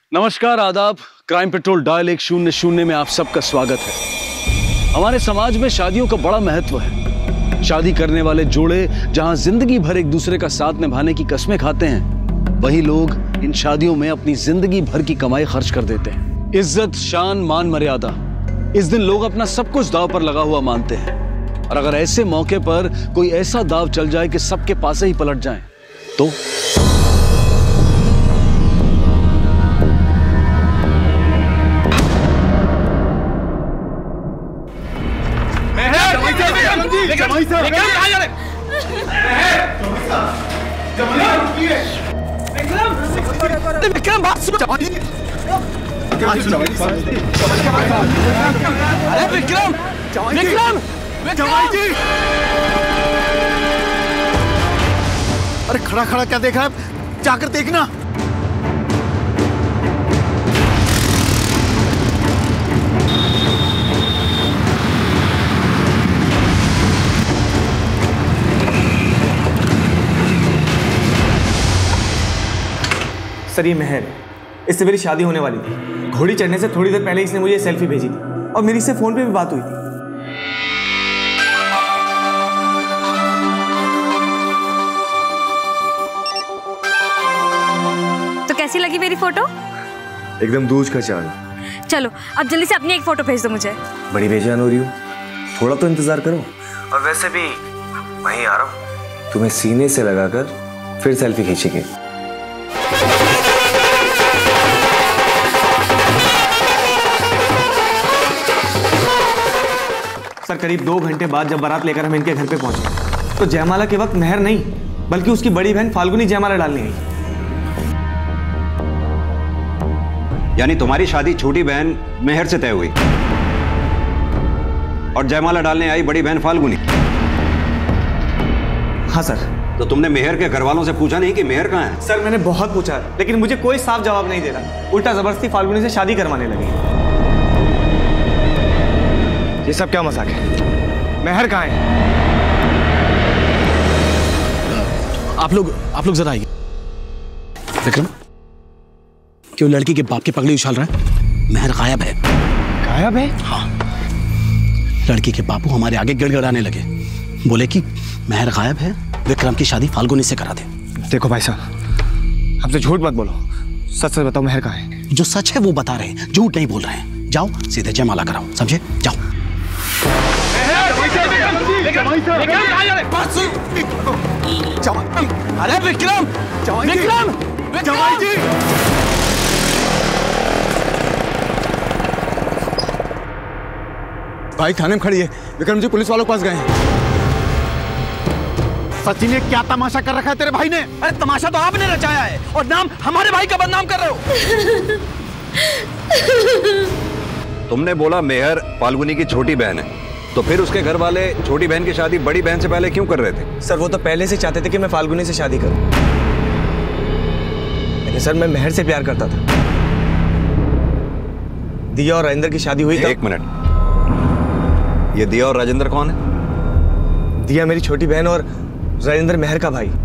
नमस्कार, आदाब। Crime petrol dial 100 में आप सबका स्वागत है। हमारे समाज में शादियों का बड़ा महत्व है। शादी करने वाले जोड़े जहां जिंदगी भर एक दूसरे का साथ निभाने की कस्में खाते हैं, वही लोग इन शादियों में अपनी जिंदगी भर की कमाई खर्च कर देते हैं। इज्जत, शान, मान मर्यादा, इस दिन लोग अपना सब कुछ दांव पर लगा हुआ मानते हैं। और अगर ऐसे मौके पर कोई ऐसा दांव चल जाए कि सबके पासे ही पलट जाए तो विक्रम, बात सुनो। अरे विक्रम, विक्रम, जवाई जी। अरे खड़ा खड़ा क्या देख रहा है? जाकर देखना। सर, ये मेहर, इससे मेरी शादी होने वाली थी। घोड़ी चढ़ने से थोड़ी देर पहले इसने मुझे सेल्फी भेजी थी और मेरी इससे फोन पे भी बात हुई थी। तो कैसी लगी मेरी फोटो? एकदम दूज का चांद। चलो अब जल्दी से अपनी एक फोटो भेज दो मुझे। बड़ी बेजान हो रही हूँ, थोड़ा तो इंतजार करो। और वैसे भी वहीं आ रहा हूँ, तुम्हें सीने से लगाकर फिर सेल्फी खींचेंगे। सर, करीब 2 घंटे बाद जब बारात लेकर हम इनके घर पे पहुंचे तो जयमाला के वक्त मेहर नहीं बल्कि उसकी बड़ी बहन फाल्गुनी जयमाला डालने आई। यानी तुम्हारी शादी छोटी बहन मेहर से तय हुई और जयमाला डालने आई बड़ी बहन फाल्गुनी। हाँ सर। तो तुमने मेहर के घर वालों से पूछा नहीं कि मेहर कहाँ है? सर, मैंने बहुत पूछा लेकिन मुझे कोई साफ जवाब नहीं दे रहा। उल्टा जबरदस्ती फाल्गुनी से शादी करवाने लगी। ये सब क्या मजाक है? मेहर कहाँ है? आप लोग जरा आइए। विक्रम, क्यों लड़की के बाप की पगड़ी उछाल रहा है? मेहर गायब है। गायब है? हाँ। लड़की के बापू हमारे आगे गिड़गिड़ाने लगे, बोले कि मेहर गायब है, विक्रम की शादी फाल्गुनी से करा दे। देखो भाई साहब, हमसे झूठ मत बोलो, सच सच बताओ, मेहर कहाँ है? जो सच है वो बता रहे हैं, झूठ नहीं बोल रहे हैं। जाओ सीधे जयमाला कराओ, समझे? जाओ। अरे विक्रम, विक्रम, जवाई जी। भाई थाने में खड़ी है, विक्रम जी पुलिस वालों के पास गए हैं। सचिन ने क्या तमाशा कर रखा है तेरे भाई ने? अरे तमाशा तो आपने रचाया है और नाम हमारे भाई का बदनाम कर रहे हो। तुमने बोला मेहर फाल्गुनी की छोटी बहन है, तो फिर उसके घर वाले छोटी बहन की शादी बड़ी बहन से पहले क्यों कर रहे थे? सर, वो तो पहले से चाहते थे कि मैं फाल्गुनी से शादी करूं, लेकिन सर मैं मेहर से प्यार करता था। दिया और राजेंद्र की शादी हुई। एक मिनट, ये दिया और राजेंद्र कौन है? दिया मेरी छोटी बहन और राजेंद्र मेहर का भाई।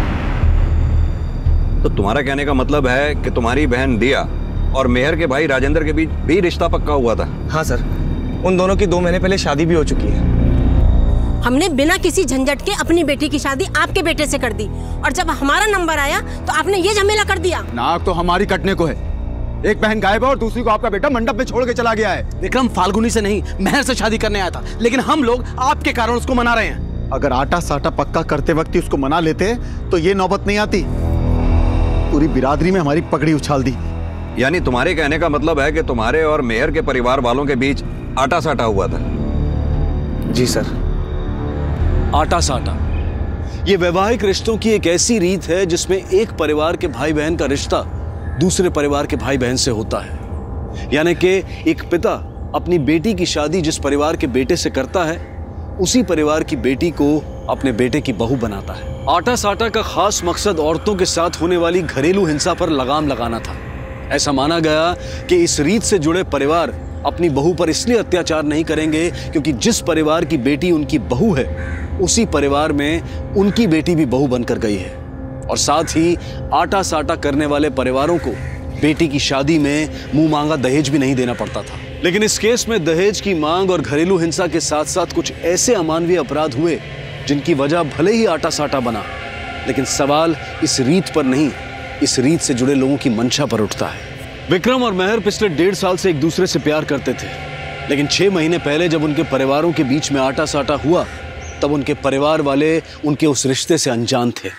तो तुम्हारा कहने का मतलब है कि तुम्हारी बहन दिया और मेहर के भाई राजेंद्र के बीच भी रिश्ता पक्का हुआ था? हाँ सर, उन दोनों की 2 महीने पहले शादी भी हो चुकी है। हमने बिना किसी झंझट के अपनी बेटी की शादी आपके बेटे से कर दी और जब हमारा नंबर आया तो आपने ये झमेला कर दिया। नाक तो हमारी कटने को है। एक बहन गायब है और दूसरी को आपका बेटा मंडप में छोड़ के चला गया है। विक्रम फाल्गुनी से नहीं, मेहर से शादी करने आया था, लेकिन हम लोग आपके कारण उसको मना रहे हैं। अगर आटा साटा पक्का करते वक्त ही उसको मना लेते तो ये नौबत नहीं आती। पूरी बिरादरी में हमारी पगड़ी उछाल दी। यानी तुम्हारे कहने का मतलब है कि तुम्हारे और मेहर के परिवार वालों के बीच आटा साटा हुआ था? जी सर। आटा साटा, ये वैवाहिक रिश्तों की एक ऐसी रीत है जिसमें एक परिवार के भाई बहन का रिश्ता दूसरे परिवार के भाई बहन से होता है। यानी कि एक पिता अपनी बेटी की शादी जिस परिवार के बेटे से करता है, उसी परिवार की बेटी को अपने बेटे की बहू बनाता है। आटा साटा का खास मकसद औरतों के साथ होने वाली घरेलू हिंसा पर लगाम लगाना था। ऐसा माना गया कि इस रीत से जुड़े परिवार अपनी बहू पर इसलिए अत्याचार नहीं करेंगे क्योंकि जिस परिवार की बेटी उनकी बहू है, उसी परिवार में उनकी बेटी भी बहू बनकर गई है। और साथ ही आटा साटा करने वाले परिवारों को बेटी की शादी में मुंह मांगा दहेज भी नहीं देना पड़ता था। लेकिन इस केस में दहेज की मांग और घरेलू हिंसा के साथ साथ कुछ ऐसे अमानवीय अपराध हुए जिनकी वजह भले ही आटा साटा बना, लेकिन सवाल इस रीत पर नहीं, इस रीत से जुड़े लोगों की मंशा पर उठता है। विक्रम और मेहर पिछले 1.5 साल से एक दूसरे से प्यार करते थे, लेकिन 6 महीने पहले जब उनके परिवारों के बीच में आटा साटा हुआ, तब उनके परिवार वाले उनके उस रिश्ते से अनजान थे।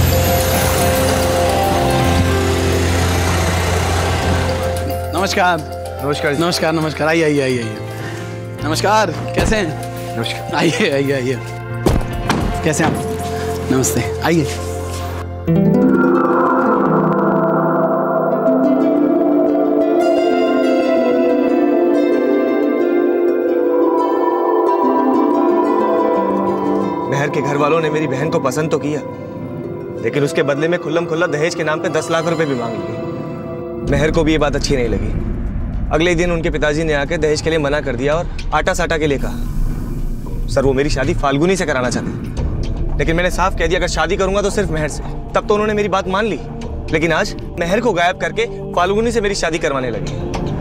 नमस्कार। नमस्कार। नमस्कार नमस्कार, आइए आइए आइए आइए। नमस्कार, कैसे हैं? नमस्कार। आइए आइए आइए। कैसे हैं आप? नमस्ते, आइए। मेहर के घर वालों ने मेरी बहन को पसंद तो किया, लेकिन उसके बदले में खुल्लम खुल्ला दहेज के नाम पे 10 लाख रुपए भी मांग लिए। मेहर को भी ये बात अच्छी नहीं लगी। अगले दिन उनके पिताजी ने आके दहेज के लिए मना कर दिया और आटा साटा के लिए कहा। सर, वो मेरी शादी फाल्गुनी से कराना चाहते, लेकिन मैंने साफ कह दिया अगर शादी करूंगा तो सिर्फ मेहर से। तब तो उन्होंने मेरी बात मान ली, लेकिन आज मेहर को गायब करके फाल्गुनी से मेरी शादी करवाने लगी।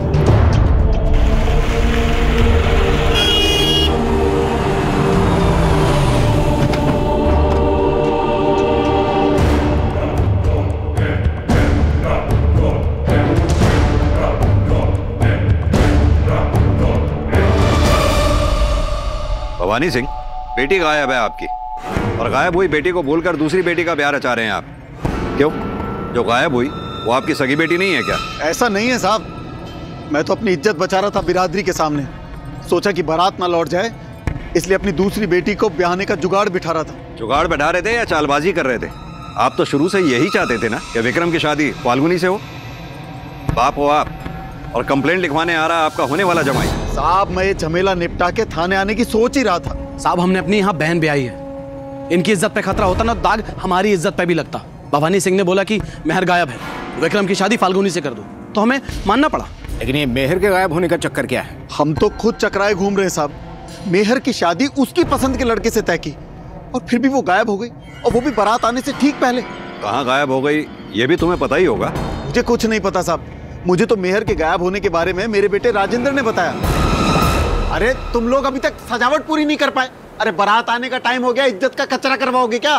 भवानी सिंह, बेटी गायब है आपकी, और गायब हुई बेटी को भूलकर दूसरी बेटी का प्यार रचा रहे हैं आप। क्यों? जो गायब हुई वो आपकी सगी बेटी नहीं है क्या? ऐसा नहीं है साहब, मैं तो अपनी इज्जत बचा रहा था बिरादरी के सामने। सोचा कि बारात ना लौट जाए, इसलिए अपनी दूसरी बेटी को ब्याहने का जुगाड़ बिठा रहा था। जुगाड़ बैठा रहे थे या चालबाजी कर रहे थे? आप तो शुरू से यही चाहते थे ना कि विक्रम की शादी फाल्गुनी से हो। बाप हो आप, और कंप्लेंट लिखवाने आ रहा आपका होने वाला जमाई। साहब, मैं ये झमेला निपटा के थाने आने की सोच ही रहा था। साहब, हमने अपनी यहाँ बहन ब्याही है, इनकी इज्जत पे खतरा होता ना, दाग हमारी इज्जत पे भी लगता। भवानी सिंह ने बोला कि मेहर गायब है, विक्रम की शादी फाल्गुनी से कर दो, तो हमें मानना पड़ा। लेकिन ये मेहर के गायब होने का चक्कर क्या है? हम तो खुद चकराए घूम रहे हैं साहब। मेहर की शादी उसकी पसंद के लड़के से तय की, और फिर भी वो गायब हो गई, और वो भी बारात आने से ठीक पहले। कहाँ गायब हो गई ये भी तुम्हें पता ही होगा। मुझे कुछ नहीं पता साहब, मुझे तो मेहर के गायब होने के बारे में मेरे बेटे राजेंद्र ने बताया। अरे तुम लोग अभी तक सजावट पूरी नहीं कर पाए। अरे बारात आने का टाइम हो गया, इज्जत का कचरा करवाओगे क्या?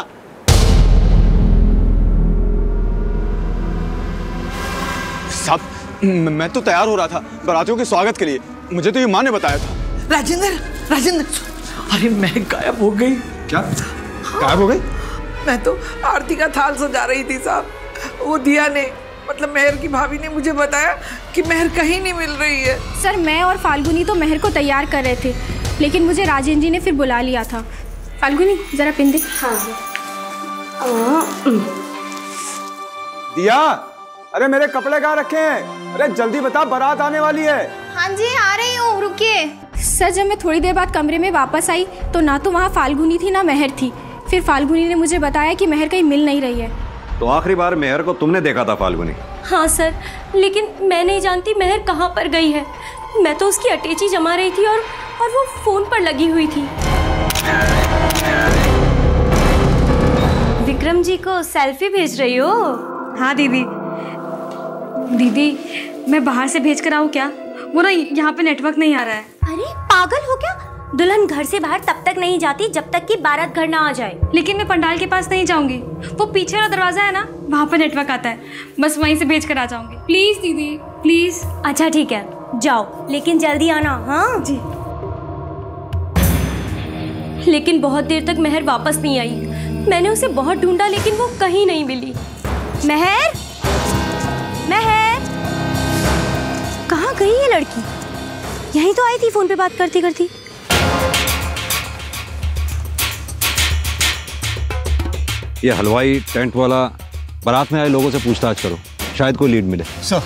साहब, मैं तो तैयार हो रहा था बारातियों के स्वागत के लिए, मुझे तो ये माँ ने बताया था। राजेंद्र, राजेंद्र, अरे मैं गायब हो गई। क्या गायब हो गई? मैं तो आरती का थाल सजा रही थी साहब, वो दिया ने, मतलब मेहर की भाभी ने मुझे बताया कि मेहर कहीं नहीं मिल रही है। सर, मैं और फाल्गुनी तो मेहर को तैयार कर रहे थे, लेकिन मुझे राजेंद्र जी ने फिर बुला लिया था। फाल्गुनी, जरा पिन दे। हाँ। दिया, अरे मेरे कपड़े कहाँ रखे हैं? अरे जल्दी बता, बारात आने वाली है। हाँ जी, आ रही हूँ, रुकिए। सर, जब मैं थोड़ी देर बाद कमरे में वापस आई तो ना तो वहाँ फाल्गुनी थी ना मेहर थी। फिर फाल्गुनी ने मुझे बताया कि मेहर कहीं मिल नहीं रही है। तो आखिरी बार मेहर को तुमने देखा था फाल्गुनी? हाँ सर, लेकिन मैं नहीं जानती मेहर कहाँ पर गई है। मैं तो उसकी अटैची जमा रही थी और वो फोन पर लगी हुई थी। विक्रम जी को सेल्फी भेज रही हो? हाँ दीदी। दीदी, मैं बाहर से भेज कर आऊँ क्या? वो ना यहाँ पे नेटवर्क नहीं आ रहा है। अरे पागल हो क्या? दुल्हन घर से बाहर तब तक नहीं जाती जब तक कि बारात घर ना आ जाए। लेकिन मैं पंडाल के पास नहीं जाऊंगी, वो पीछे वाला दरवाजा है ना, वहाँ पर नेटवर्क आता है, बस वहीं से भेज कर आ जाऊंगी। प्लीज दीदी, प्लीज। अच्छा ठीक है, जाओ, लेकिन जल्दी आना। हाँ जी। लेकिन बहुत देर तक मेहर वापस नहीं आई। मैंने उसे बहुत ढूंढा लेकिन वो कहीं नहीं मिली। मेहर, मेहर, कहाँ गई ये लड़की? यहीं तो आई थी फोन पे बात करती करती। ये हलवाई, टेंट वाला, बारात में आए लोगों से पूछताछ करो, शायद कोई लीड मिले। सर।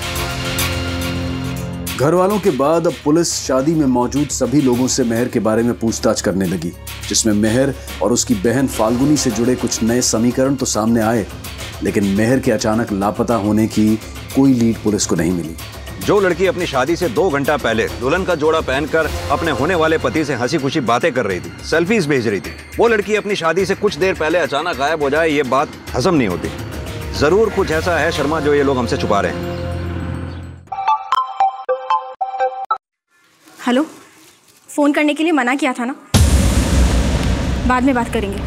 घर वालों के बाद अब पुलिस शादी में मौजूद सभी लोगों से मेहर के बारे में पूछताछ करने लगी, जिसमें मेहर और उसकी बहन फाल्गुनी से जुड़े कुछ नए समीकरण तो सामने आए, लेकिन मेहर के अचानक लापता होने की कोई लीड पुलिस को नहीं मिली। जो लड़की अपनी शादी से 2 घंटा पहले दुल्हन का जोड़ा पहनकर अपने होने वाले पति से हंसी खुशी बातें कर रही थी, सेल्फीज भेज रही थी, वो लड़की अपनी शादी से कुछ देर पहले अचानक गायब हो जाए, ये बात हजम नहीं होती। जरूर कुछ ऐसा है शर्मा जो ये लोग हमसे छुपा रहे हैं। हेलो, फ़ोन करने के लिए मना किया था ना, बाद में बात करेंगे।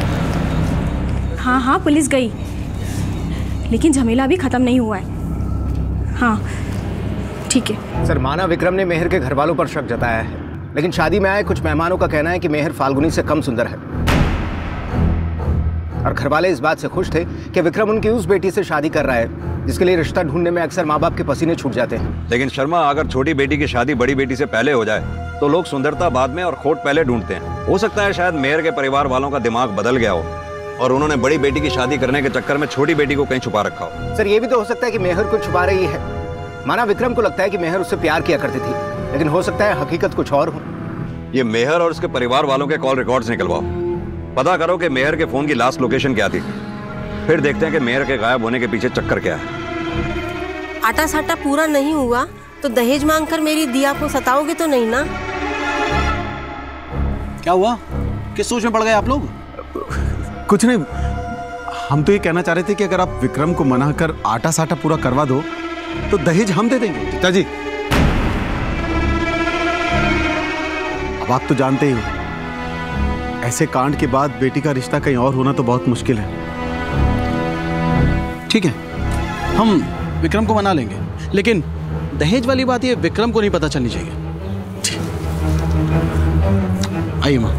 हाँ पुलिस गई, लेकिन झमेला अभी ख़त्म नहीं हुआ है। हाँ ठीक है। सर, माना विक्रम ने मेहर के घर वालों पर शक जताया है, लेकिन शादी में आए कुछ मेहमानों का कहना है कि मेहर फाल्गुनी से कम सुंदर है, और घर वाले इस बात से खुश थे कि विक्रम उनकी उस बेटी से शादी कर रहा है जिसके लिए रिश्ता ढूंढने में अक्सर माँ बाप के पसीने छूट जाते हैं। लेकिन शर्मा, अगर छोटी बेटी की शादी बड़ी बेटी से पहले हो जाए तो लोग सुंदरता बाद में और खोट पहले ढूंढते हैं। हो सकता है शायद मेहर के परिवार वालों का दिमाग बदल गया हो और उन्होंने बड़ी बेटी की शादी करने के चक्कर में छोटी बेटी को कहीं छुपा रखा हो। सर, ये भी तो हो सकता है कि मेहर को छुपा रही है। माना विक्रम को लगता है कि मेहर उससे प्यार किया करती थी, लेकिन हो सकता है हकीकत कुछ और हो। ये मेहर और उसके परिवार वालों के कॉल रिकॉर्ड्स निकलवाओ, पता करो कि मेहर के फोन की लास्ट लोकेशन क्या थी, फिर देखते हैं कि मेहर के गायब होने के पीछे चक्कर क्या है। आटा साटा पूरा नहीं हुआ तो दहेज मांगकर मेरी दिया को सताओगे तो नहीं ना? क्या हुआ? किस सोच में पड़ गए आप लोग? कुछ नहीं, हम तो ये कहना चाह रहे थे कि अगर आप विक्रम को मना कर आटा साटा पूरा करवा दो तो दहेज हम दे देंगे। पिताजी, अब आप तो जानते ही हो, ऐसे कांड के बाद बेटी का रिश्ता कहीं और होना तो बहुत मुश्किल है। ठीक है, हम विक्रम को मना लेंगे, लेकिन दहेज वाली बात ये विक्रम को नहीं पता चलनी चाहिए। आइए माँ।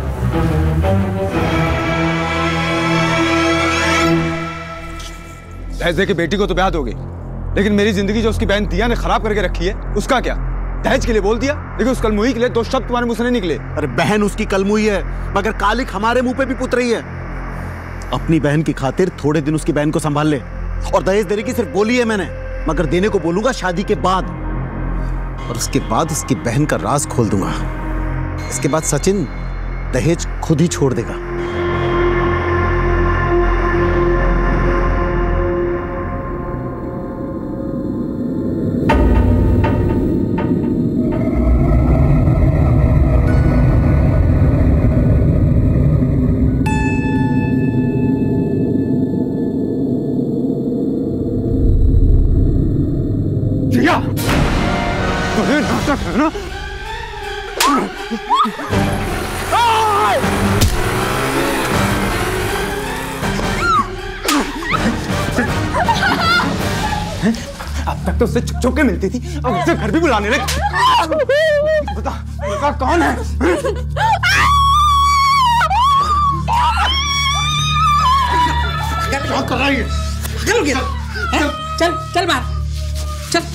दहेज दे के बेटी को तो ब्याह दोगे, लेकिन मेरी जिंदगी जो उसकी बहन दिया ने खराब करके रखी है, उसका क्या? दहेज के लिए बोल दिया, लेकिन उस कलमुही के लिए 2 शब्द तुम्हारे मुंह से नहीं निकले। अरे बहन उसकी कलमुही है, मगर कालिक हमारे मुंह पे भी पुत रही है। अपनी बहन की खातिर थोड़े दिन उसकी बहन को संभाल ले, और दहेज देने की सिर्फ बोली है मैंने, मगर देने को बोलूंगा शादी के बाद, और उसके बाद उसकी बहन का राज खोल दूंगा। इसके बाद सचिन दहेज खुद ही छोड़ देगा। है ना? अब तक तो उससे छुप के मिलती थी, अब उससे घर भी बुलाने लगी। बता कौन है? क्या कर रहा है? चल चल बाहर चल।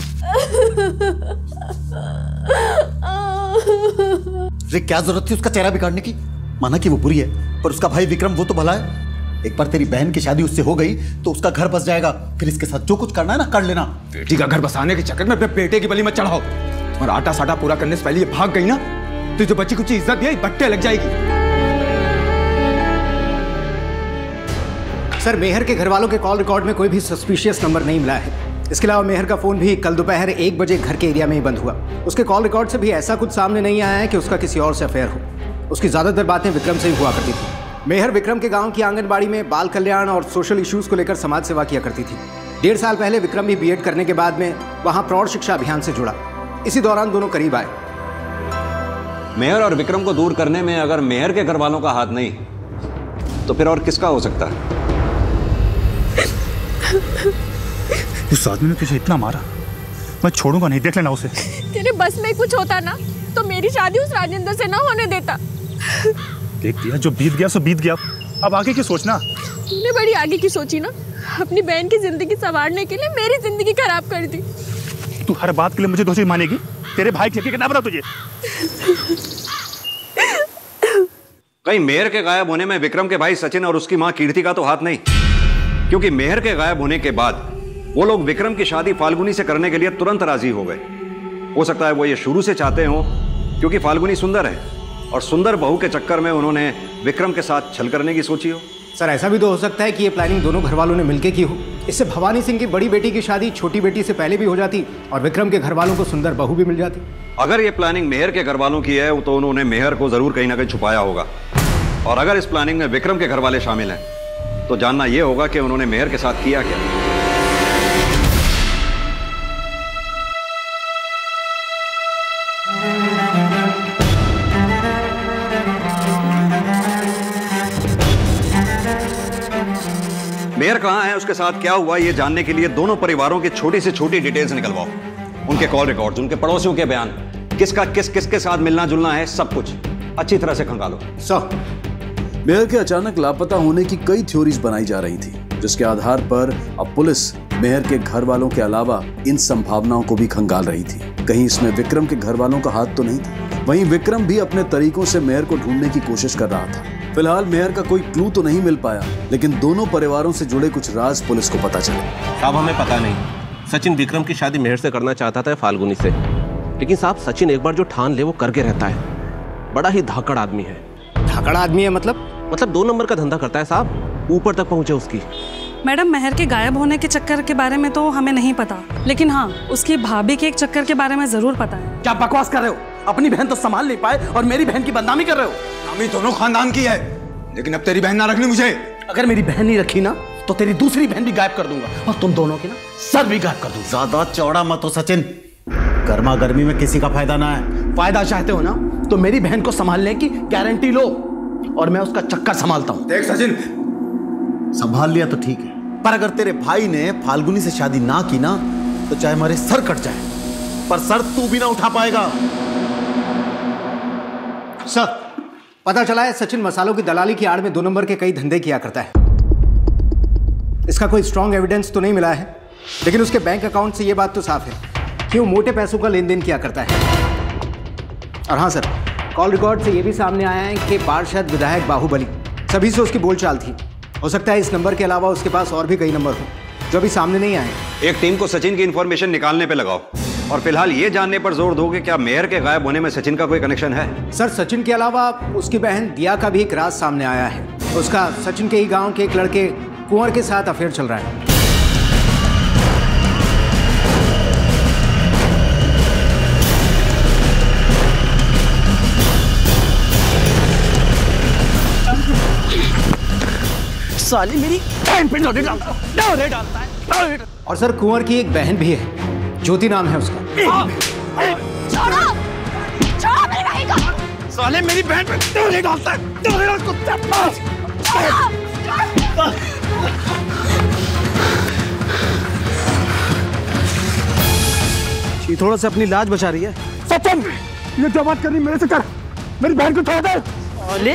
अरे क्या जरूरत थी उसका चेहरा बिगाड़ने की? माना कि वो बुरी है, पर उसका भाई विक्रम वो तो भला है। एक बार तेरी बहन की शादी उससे हो गई तो उसका घर बस जाएगा, फिर इसके साथ जो कुछ करना है ना कर लेना। बेटी का घर बसाने के चक्कर में अपने बेटे की बलि मत चढ़ाओ, और आटा साटा पूरा करने से पहले ये भाग गई ना तो जो बच्ची कुछ इज्जत भी बट्टे लग जाएगी। सर, मेहर के घर वालों के कॉल रिकॉर्ड में कोई भी सस्पिशियस नंबर नहीं मिला है। इसके अलावा मेहर का फोन भी कल दोपहर 1 बजे घर के एरिया में ही बंद हुआ। उसके कॉल रिकॉर्ड से भी ऐसा कुछ सामने नहीं आया है कि उसका किसी और से अफेयर हो। उसकी ज्यादातर बातें विक्रम से ही हुआ करती थी। मेहर विक्रम के गांव की आंगनबाड़ी में बाल कल्याण और सोशल इश्यूज को लेकर समाज सेवा किया करती थी। 1.5 साल पहले विक्रम भी बीएड करने के बाद में वहां प्रौढ़ शिक्षा अभियान से जुड़ा। इसी दौरान दोनों करीब आए। मेहर और विक्रम को दूर करने में अगर मेहर के घर वालों का हाथ नहीं तो फिर और किसका हो सकता है? उस आदमी ने तुझे इतना मारा, मैं छोड़ूंगा नहीं, देख लेना उसे। तेरे बस में कुछ होता ना तो मेरी शादी उस राजेंद्र से ना होने देता। देख दिया, जो बीत गया सो बीत गया, अब आगे की सोचना। तूने बड़ी आगे की सोची ना, अपनी बहन की जिंदगी संवारने के लिए मेरी जिंदगी खराब कर दी। तू हर बात के लिए मुझे दोषी मानेगी? तेरे भाई के क्या पता तुझे? कहीं मेहर के गायब होने में विक्रम के भाई सचिन और उसकी मां कीर्ति का तो हाथ नहीं, क्योंकि मेहर के गायब होने के बाद वो लोग विक्रम की शादी फाल्गुनी से करने के लिए तुरंत राजी हो गए। हो सकता है वो ये शुरू से चाहते हो, क्योंकि फाल्गुनी सुंदर है और सुंदर बहू के चक्कर में उन्होंने विक्रम के साथ छल करने की सोची हो। सर, ऐसा भी तो हो सकता है कि ये प्लानिंग दोनों घर वालों ने मिलकर की हो। इससे भवानी सिंह की बड़ी बेटी की शादी छोटी बेटी से पहले भी हो जाती और विक्रम के घर वालों को सुंदर बहू भी मिल जाती। अगर ये प्लानिंग मेहर के घर वालों की है तो उन्होंने मेहर को जरूर कहीं ना कहीं छुपाया होगा, और अगर इस प्लानिंग में विक्रम के घर वाले शामिल हैं तो जानना यह होगा कि उन्होंने मेहर के साथ किया क्या। मेहर कहाँ है, उसके साथ क्या हुआ, ये जानने के लिए दोनों परिवारों की छोटी से छोटी डिटेल्स निकलवाओ। उनके कॉल रिकॉर्ड्स, उनके पड़ोसियों के बयान, किसका किसके साथ मिलना जुलना है, सब कुछ अच्छी तरह से खंगालो। सर, मेहर के अचानक लापता होने की कई थ्योरीज बनाई जा रही थी, जिसके आधार पर अब पुलिस मेहर के घर वालों के अलावा इन संभावनाओं को भी खंगाल रही थी। कहीं इसमें विक्रम के घर वालों का हाथ तो नहीं था। वहीं विक्रम भी अपने तरीकों से मेहर को ढूंढने की कोशिश कर रहा था। फिलहाल मेहर का कोई क्लू तो नहीं मिल पाया, लेकिन दोनों परिवारों से जुड़े कुछ राज पुलिस को पता चले। साहब हमें पता नहीं, सचिन विक्रम की शादी मेहर से करना चाहता था फाल्गुनी से, लेकिन साहब सचिन एक बार जो ठान ले वो करके रहता है। बड़ा ही धाकड़ आदमी है। धाकड़ आदमी है मतलब 2 नंबर का धंधा करता है साहब, ऊपर तक पहुंचे उसकी। मैडम, मेहर के गायब होने के चक्कर के बारे में तो हमें नहीं पता, लेकिन हाँ, उसकी भाभी के एक चक्कर के बारे में जरूर पता है। क्या बकवास कर रहे हो? अपनी बहन तो संभाल नहीं पाए और मेरी बहन की बदनामी कर रहे हो। नामी दोनों खानदान की है, लेकिन अब तेरी बहन ना रखनी मुझे। अगर मेरी बहन नहीं रखी ना तो तेरी दूसरी बहन भी गायब कर दूंगा और तुम दोनों के ना सर भी गायब कर दूंगा। ज्यादा चौड़ा मत हो सचिन, गर्मा गर्मी में किसी का फायदा ना है। फायदा चाहते हो ना तो मेरी बहन को संभालने की गारंटी लो और मैं उसका चक्कर संभालता हूं। देख सचिन, संभाल लिया तो ठीक है, पर अगर तेरे भाई ने फाल्गुनी से शादी ना की ना तो चाहे हमारे सर कट जाए, पर सर तू भी ना उठा पाएगा। सर, पता चला है सचिन मसालों की दलाली की आड़ में 2 नंबर के कई धंधे किया करता है। इसका कोई स्ट्रॉन्ग एविडेंस तो नहीं मिला है, लेकिन उसके बैंक अकाउंट से यह बात तो साफ है कि वो मोटे पैसों का लेन देन किया करता है। और हाँ सर, कॉल रिकॉर्ड से यह भी सामने आया है कि पार्षद विधायक बाहुबली सभी से उसकी बोलचाल थी। हो सकता है इस नंबर के अलावा उसके पास और भी कई नंबर हो जो अभी सामने नहीं आए। एक टीम को सचिन की इंफॉर्मेशन निकालने पे लगाओ और फिलहाल ये जानने पर जोर दो कि क्या मेहर के गायब होने में सचिन का कोई कनेक्शन है। सर, सचिन के अलावा उसकी बहन दिया का भी एक राज सामने आया है। उसका सचिन के ही गांव के एक लड़के कुंवर के साथ अफेयर चल रहा है। साली मेरी बहन पे डोरे डालता है। और सर, कुंवर की एक बहन भी है, ज्योति नाम है उसका। छोड़ो मेरे भाई को। साले मेरी बहन पे डोरे डालता है। थोड़ा से अपनी लाज बचा रही है। सचिन, ये क्या बात करनी मेरे से कर, मेरी बहन को छोड़ दे। ओले,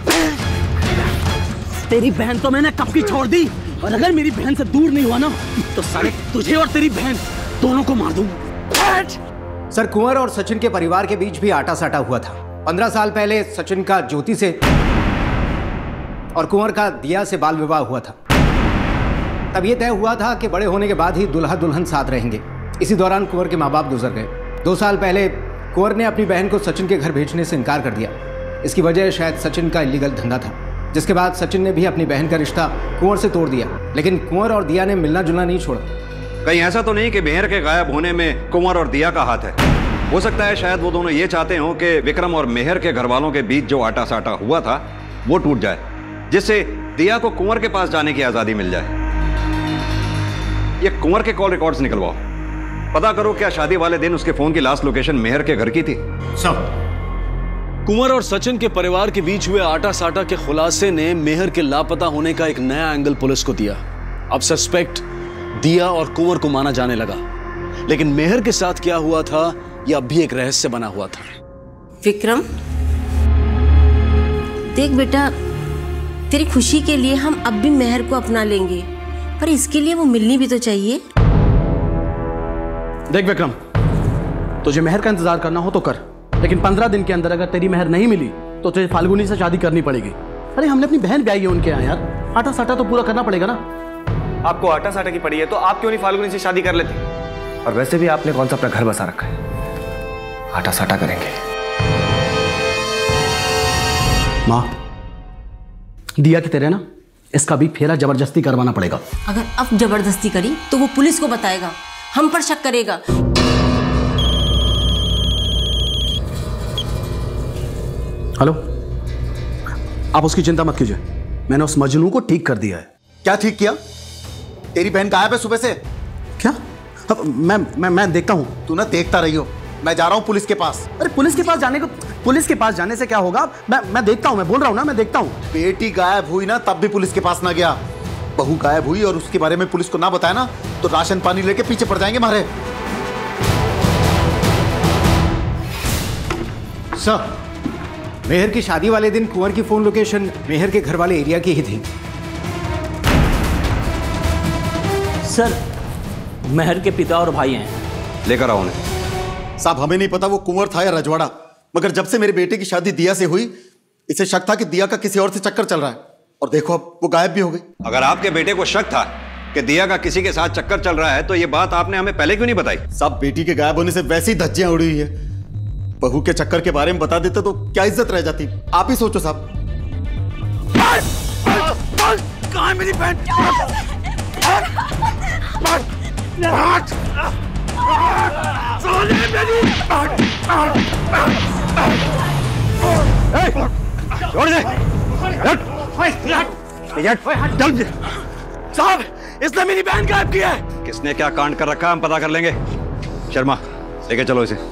तेरी बहन तो मैंने कब की छोड़ दी, और अगर मेरी बहन से दूर नहीं हुआ ना तो साले तुझे और तेरी बहन दोनों को मार दूंगा। सर, कुंवर और सचिन के परिवार के बीच भी आटा साटा हुआ था। 15 साल पहले सचिन का ज्योति से और कुंवर का दिया से बाल विवाह हुआ था। तब यह तय हुआ था कि बड़े होने के बाद ही दुल्हा दुल्हन साथ रहेंगे। इसी दौरान कुंवर के माँ बाप गुजर गए। 2 साल पहले कुंवर ने अपनी बहन को सचिन के घर भेजने से इनकार कर दिया। इसकी वजह शायद सचिन का इलीगल धंधा था, जिसके बाद सचिन ने भी अपनी बहन का रिश्ता कुंवर से तोड़ दिया। लेकिन कुंवर और दिया ने मिलना जुलना नहीं छोड़ा। कहीं ऐसा तो नहीं कि मेहर के गायब होने में कुंवर और दिया का हाथ है? हो सकता है शायद वो दोनों ये चाहते हो कि विक्रम और मेहर के घर वालों के बीच जो आटा साटा हुआ था वो टूट जाए, जिससे दिया को कुंवर के पास जाने की आजादी मिल जाए। ये कुंवर के कॉल रिकॉर्ड्स निकलवाओ, पता करो क्या शादी वाले दिन उसके फोन की लास्ट लोकेशन मेहर के घर की थी। सब कुंवर और सचिन के परिवार के बीच हुए आटा साटा के खुलासे ने मेहर के लापता होने का एक नया एंगल पुलिस को दिया। अब सस्पेक्ट दिया और कुंवर को माना जाने लगा, लेकिन मेहर के साथ क्या हुआ था यह अब भी एक रहस्य बना हुआ था। विक्रम, देख बेटा, तेरी खुशी के लिए हम अब भी मेहर को अपना लेंगे, पर इसके लिए वो मिलनी भी तो चाहिए। देख विक्रम, तुझे मेहर का इंतजार करना हो तो कर, लेकिन 15 दिन के अंदर अगर तेरी मेहर नहीं मिली तो तुझे फाल्गुनी से शादी करनी पड़ेगी। अरे हमने अपनी बहन ब्याही है उनके यहाँ यार, आटा साटा तो पूरा करना पड़ेगा ना। आपको आटा साटा की पड़ी है तो आप क्यों नहीं फाल्गुनी से शादी कर लेते? और वैसे भी आपने कौन सा अपना घर बसा रखा है, आटा साटा करेंगे। माँ, दिया की तेरे ना इसका भी फेरा जबरदस्ती करवाना पड़ेगा। अगर अब जबरदस्ती करी तो वो पुलिस को बताएगा, हम पर शक करेगा। हेलो, आप उसकी चिंता मत कीजिए, मैंने उस मजनू को ठीक कर दिया है। क्या ठीक किया? तेरी बहन गायब है सुबह से। क्या? अब मैं देखता हूँ। तू ना देखता रही हो, मैं जा रहा हूँ पुलिस के पास। अरे पुलिस के पास जाने से क्या होगा? मैं देखता हूँ, मैं बोल रहा हूँ ना, मैं देखता हूँ। बेटी गायब हुई ना तब भी पुलिस के पास ना गया, बहू गायब हुई और उसके बारे में पुलिस को ना बताया ना तो राशन पानी लेके पीछे पड़ जाएंगे हमारे। सर, मेहर की शादी वाले दिन कुंवर की फोन लोकेशन मेहर के घर वाले एरिया की ही थी। सर, मेहर के पिता और भाई हैं। लेकर आओ उन्हें। साहब हमें नहीं पता वो कुंवर था या रजवाड़ा, मगर जब से मेरे बेटे की शादी दिया से हुई इसे शक था कि दिया का किसी और से चक्कर चल रहा है, और देखो अब वो गायब भी हो गई। अगर आपके बेटे को शक था कि दिया का किसी के साथ चक्कर चल रहा है तो ये बात आपने हमें पहले क्यों नहीं बताई? साहब बेटी के गायब होने से वैसी धज्जियां उड़ी हुई है, बहू के चक्कर के बारे में बता देते तो क्या इज्जत रह जाती। आप ही सोचो साहब। कहाँ है मेरी बहन? छोड़ दे। साहब, इसने मेरी बहन गायब किया है। किसने क्या कांड कर रखा है हम पता कर लेंगे। शर्मा, लेके चलो इसे।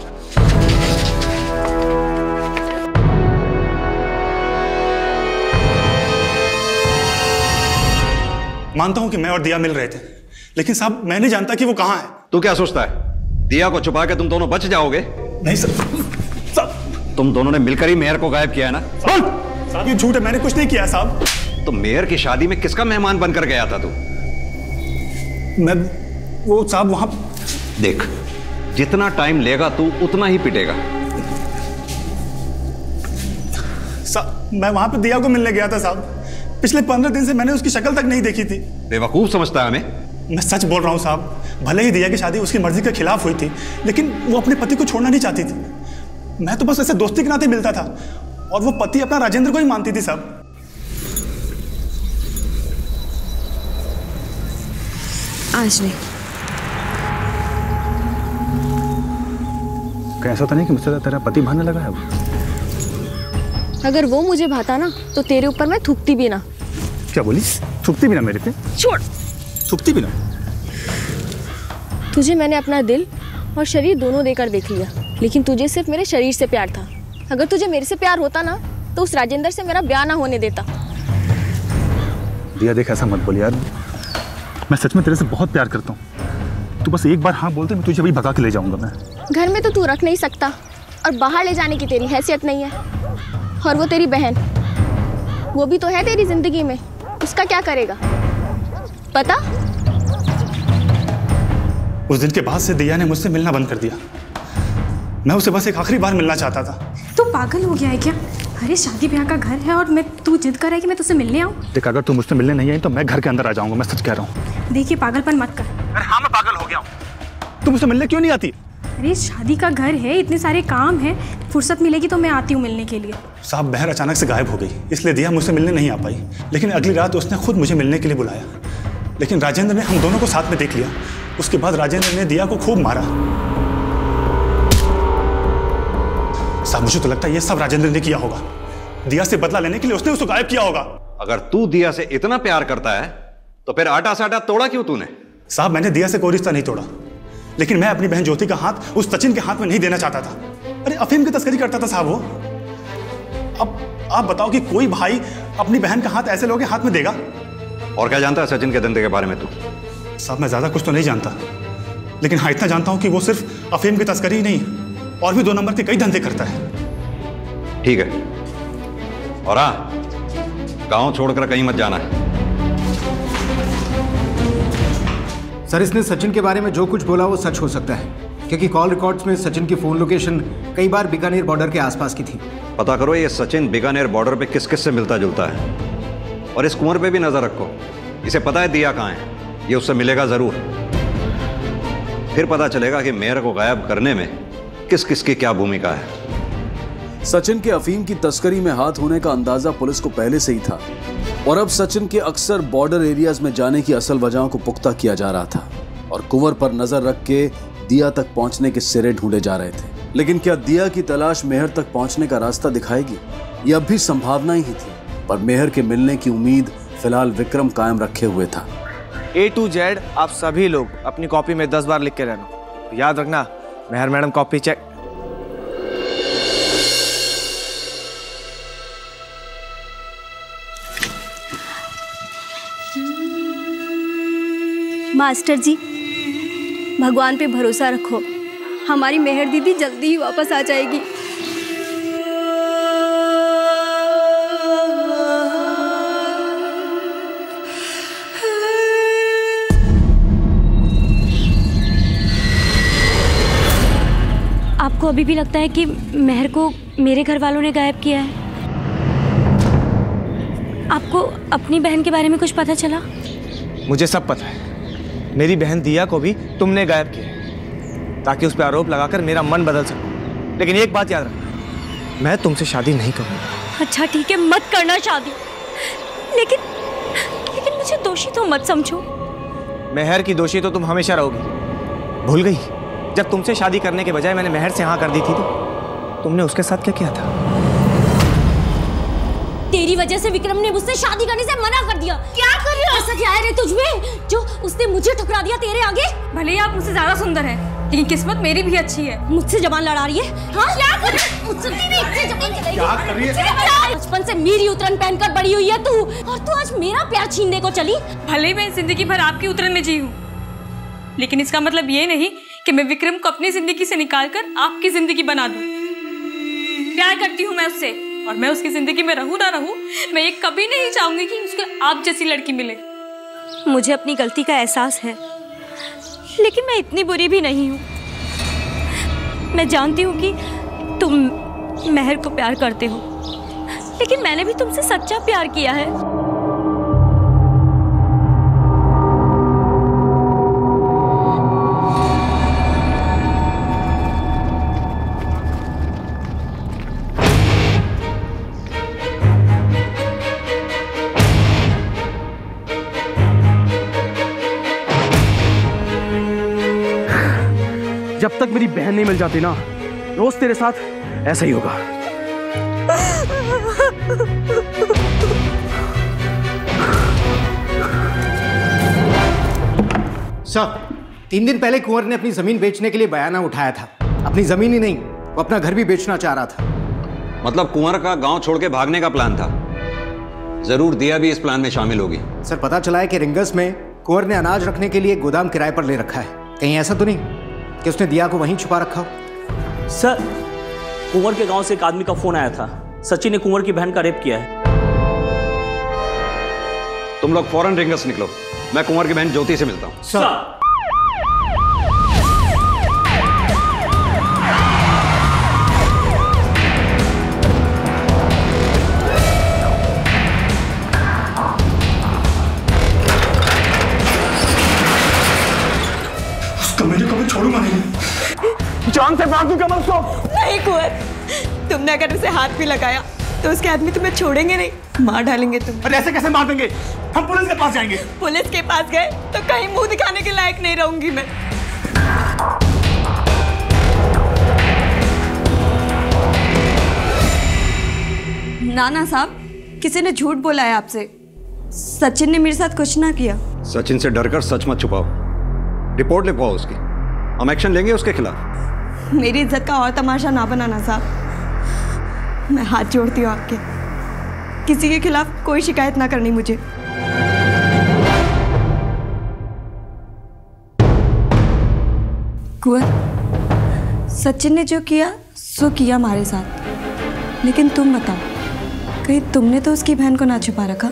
मानता हूं कि मैं और दिया मिल रहे थे, लेकिन साहब मैं नहीं जानता कि वो कहां है। तू क्या सोचता है दिया को छुपा के तुम दोनों बच जाओगे? नहीं सर, तुम दोनों ने मिलकर ही मेहर को गायब किया है ना? साहब ये झूठ है, मैंने कुछ नहीं किया साहब। तो मेहर की शादी में किसका मेहमान बनकर गया था तू? मैं वो साहब वहां। देख, जितना टाइम लेगा तू उतना ही पिटेगा। मैं वहां पे दिया को मिलने गया था साहब। पिछले 15 दिन से मैंने उसकी शक्ल तक नहीं देखी थी। बेवकूफ समझता है हमें? मैं सच बोल रहा हूँ साहब, भले ही दिया की शादी उसकी मर्जी के खिलाफ हुई थी, लेकिन वो अपने पति को छोड़ना नहीं चाहती थी। मैं तो बस ऐसे दोस्ती के नाते मिलता था, और वो पति अपना राजेंद्र को ही मानती थी साहब। आज नहीं। कैसा तो नहीं कि मुझसे तेरा पति भाने लगा है? अगर वो मुझे भाता ना तो तेरे ऊपर मैं थूकती भी ना। क्या बोली? थूकती भी ना मेरे पे? छोड़। थूकती भी ना? तुझे मैंने अपना दिल और शरीर दोनों देकर देख लिया, लेकिन तुझे सिर्फ मेरे शरीर से प्यार था। अगर तुझे मेरे से प्यार होता ना तो उस राजेंद्र से मेरा ब्याह ना होने देता। दिया देख, ऐसा मत बोल यार, मैं सच में तेरे से बहुत प्यार करता हूँ। तू बस एक बार हाँ बोलते मैं तुझे अभी भगा के ले जाऊंगा। मैं घर में तो तू रख नहीं सकता और बाहर ले जाने की तेरी हैसियत नहीं है। और वो तेरी बहन, वो भी तो है तेरी जिंदगी में, उसका क्या करेगा पता? उस दिन के बाद से दिया ने मुझसे मिलना बंद कर दिया। मैं उसे बस एक आखिरी बार मिलना चाहता था। तू पागल हो गया है क्या? अरे शादी ब्याह का घर है और तू जिद कर रहा है कि मैं तुझसे मिलने आऊं? देख, अगर तू मुझसे मिलने नहीं आई तो मैं घर के अंदर आ जाऊंगा, मैं सच कह रहा हूँ। देखिए, पागलपन मत कर। अरे हाँ, मैं पागल हो गया हूँ। तू मुझसे मिलने क्यों नहीं आती? अरे शादी का घर है, इतने सारे काम हैं, फुर्सत मिलेगी तो मैं आती हूँ मिलने के लिए। साहब मेहर अचानक से गायब हो गई, इसलिए दिया मुझसे मिलने नहीं आ पाई। लेकिन अगली रात उसने खुद मुझे मिलने के लिए बुलाया, लेकिन राजेंद्र ने हम दोनों को साथ में देख लिया। उसके बाद राजेंद्र ने दिया को खूब मारा। साहब मुझे तो लगता है ये सब राजेंद्र ने किया होगा। दिया से बदला लेने के लिए उसने उसको गायब किया होगा। अगर तू दिया से इतना प्यार करता है तो फिर आटा साटा तोड़ा क्यों तूने? साहब मैंने दिया से कोई रिश्ता नहीं तोड़ा, लेकिन मैं अपनी बहन ज्योति का हाथ उस सचिन के हाथ में नहीं देना चाहता था। अरे अफीम की तस्करी करता था साहब वो। अब आप बताओ कि कोई भाई अपनी बहन का हाथ ऐसे लोगों के हाथ में देगा? और क्या जानता है सचिन के धंधे के बारे में तू? साहब मैं ज्यादा कुछ तो नहीं जानता, लेकिन हाँ इतना जानता हूं कि वो सिर्फ अफीम की तस्करी ही नहीं और भी 2 नंबर के कई धंधे करता है। ठीक है, और हाँ, गांव छोड़कर कहीं मत जाना है। सर, इसने सचिन के बारे में जो कुछ बोला वो सच हो सकता है, क्योंकि कॉल रिकॉर्ड्स में सचिन की फोन लोकेशन कई बार बीकानेर बॉर्डर के आसपास की थी। पता करो ये सचिन बीकानेर बॉर्डर पे किस किस से मिलता जुलता है, और इस कुंवर पे भी नजर रखो। इसे पता है दिया कहाँ है, ये उससे मिलेगा जरूर। फिर पता चलेगा कि मेहर को गायब करने में किस किस की क्या भूमिका है। सचिन के अफीम की तस्करी में हाथ होने का अंदाजा पुलिस को पहले से ही था, और अब सचिन के अक्सर बॉर्डर एरियाज में जाने की असल वजहों को पुख्ता किया जा रहा था, और कुंवर पर नजर रख के दिया तक पहुंचने के सिरे ढूंढे जा रहे थे। लेकिन क्या दिया की तलाश मेहर तक पहुंचने का रास्ता दिखाएगी? ये अब भी संभावना ही थी, पर मेहर के मिलने की उम्मीद फिलहाल विक्रम कायम रखे हुए था। A to Z आप सभी लोग अपनी कॉपी में 10 बार लिख के रहना। याद रखना, Mehar madam copy check. Master जी, भगवान पे भरोसा रखो, हमारी मेहर दीदी जल्दी ही वापस आ जाएगी। आपको अभी भी लगता है कि मेहर को मेरे घर वालों ने गायब किया है? आपको अपनी बहन के बारे में कुछ पता चला? मुझे सब पता है। मेरी बहन दिया को भी तुमने गायब किया ताकि उस पर आरोप लगाकर मेरा मन बदल सको। लेकिन एक बात याद रखना, मैं तुमसे शादी नहीं करूंगा। अच्छा ठीक है, मत करना शादी, लेकिन मुझे दोषी तो मत समझो। मेहर की दोषी तो तुम हमेशा रहोगी। भूल गई जब तुमसे शादी करने के बजाय मैंने मेहर से हाँ कर दी थी तो तुमने उसके साथ क्या किया था? तेरी वजह से विक्रम ने मुझसे शादी करने से मना कर दिया। क्या कर रही हो? ऐसा क्या है रे तुझमें जो उसने मुझे ठुकरा दिया तेरे आगे? भले ही आप मुझसे ज्यादा सुंदर हैं, लेकिन किस्मत मेरी भी अच्छी है। मुझसे जबान लड़ा रही है? हाँ क्या कर रही है? मुझसे जबान लड़ाई? क्या कर रही है? बचपन से मेरी उतरन पहनकर बड़ी हुई है तू, और तू आज मेरा प्यार छीनने को चली। भले ही मैं जिंदगी भर आपकी उतरन में जी हूँ, लेकिन इसका मतलब ये नहीं कि मैं विक्रम को अपनी जिंदगी से निकालकर आपकी जिंदगी बना दूं। प्यार करती हूँ मैं उससे, और मैं उसकी जिंदगी में रहूं ना रहूं, मैं ये कभी नहीं चाहूंगी कि उसको आप जैसी लड़की मिले। मुझे अपनी गलती का एहसास है, लेकिन मैं इतनी बुरी भी नहीं हूँ। मैं जानती हूँ कि तुम मेहर को प्यार करते हो, लेकिन मैंने भी तुमसे सच्चा प्यार किया है। जब तक मेरी बहन नहीं मिल जाती ना, रोज तेरे साथ ऐसा ही होगा। सर, 3 दिन पहले कुंवर ने अपनी जमीन बेचने के लिए बयाना उठाया था। अपनी जमीन ही नहीं, वो अपना घर भी बेचना चाह रहा था। मतलब कुंवर का गांव छोड़ के भागने का प्लान था। जरूर दिया भी इस प्लान में शामिल होगी। सर, पता चला है कि रिंगस में कुंवर ने अनाज रखने के लिए गोदाम किराए पर ले रखा है। कहीं ऐसा तो नहीं कि उसने दिया को वहीं छुपा रखा हो? सर, कुंवर के गांव से एक आदमी का फोन आया था। सचिन ने कुंवर की बहन का रेप किया है। तुम लोग फौरन रिंगस निकलो, मैं कुंवर की बहन ज्योति से मिलता हूं। सर। कभी छोड़ूंगा नहीं, जान से मार दूंगा मैं उसको। नहीं कुंवर, तुमने अगर उसे हाथ भी लगाया तो उसके आदमी तुम्हें छोड़ेंगे नहीं, मार डालेंगे तुम। अरे ऐसे कैसे मार देंगे? हम पुलिस के पास जाएंगे। पुलिस के पास गए तो कहीं मुंह दिखाने के लायक नहीं रहूंगी मैं। नाना साहब, किसी ने झूठ बोला है आपसे। सचिन ने मेरे साथ कुछ ना किया। सचिन से डरकर सच मत छुपाओ, रिपोर्ट लिखवाओ उसकी, हम एक्शन लेंगे उसके खिलाफ। मेरी इज्जत का और तमाशा ना बनाना साहब, मैं हाथ जोड़ती हूँ आपके, किसी के खिलाफ कोई शिकायत ना करनी मुझे। कुंवर, सचिन ने जो किया सो किया हमारे साथ, लेकिन तुम बताओ, कहीं तुमने तो उसकी बहन को ना छुपा रखा?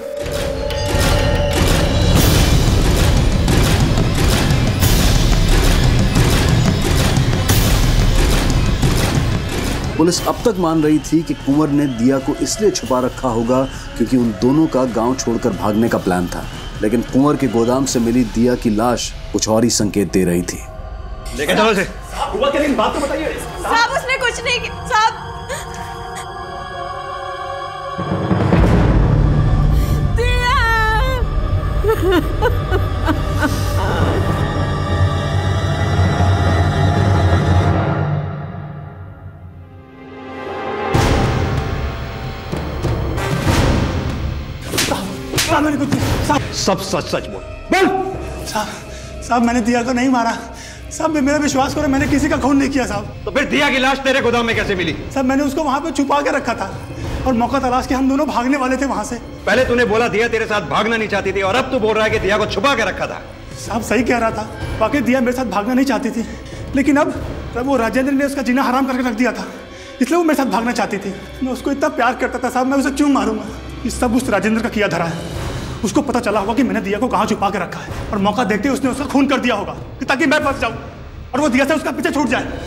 पुलिस अब तक मान रही थी कि कुंवर ने दिया को इसलिए छुपा रखा होगा क्योंकि उन दोनों का गांव छोड़कर भागने का प्लान था। लेकिन कुंवर के गोदाम से मिली दिया की लाश कुछ और ही संकेत दे रही थी। लेके चलो इसे। हुआ क्या? बात तो बताइए। साहब, उसने कुछ नहीं किया। साहब, मैंने कुछ सब सच सच बोल। साहब, मैंने दिया को नहीं मारा। साहब, मेरा विश्वास करो, मैंने किसी का खून नहीं किया साहब। तो फिर दिया की लाश तेरे गोदाम में कैसे मिली? साहब, मैंने उसको वहां पे छुपा के रखा था और मौका तलाश के हम दोनों भागने वाले थे वहां से। पहले तूने बोला दिया तेरे साथ भागना नहीं चाहती थी, और अब तू बोल रहा है कि दिया को छुपा के रखा था। साहब सही कह रहा था, वाकई दिया मेरे साथ भागना नहीं चाहती थी, लेकिन अब वो राजेंद्र ने उसका जीना हराम करके रख दिया था, इसलिए वो मेरे साथ भागना चाहती थी। मैं उसको इतना प्यार करता था साहब, मैं उसे क्यों मारूंगा? ये सब उस राजेंद्र का किया धरा है। उसको पता चला होगा कि मैंने दिया को कहाँ छुपा के रखा है, और मौका देखते ही उसने उसका खून कर दिया होगा ताकि मैं फंस जाऊं और वो दिया से उसका पीछे छूट जाए।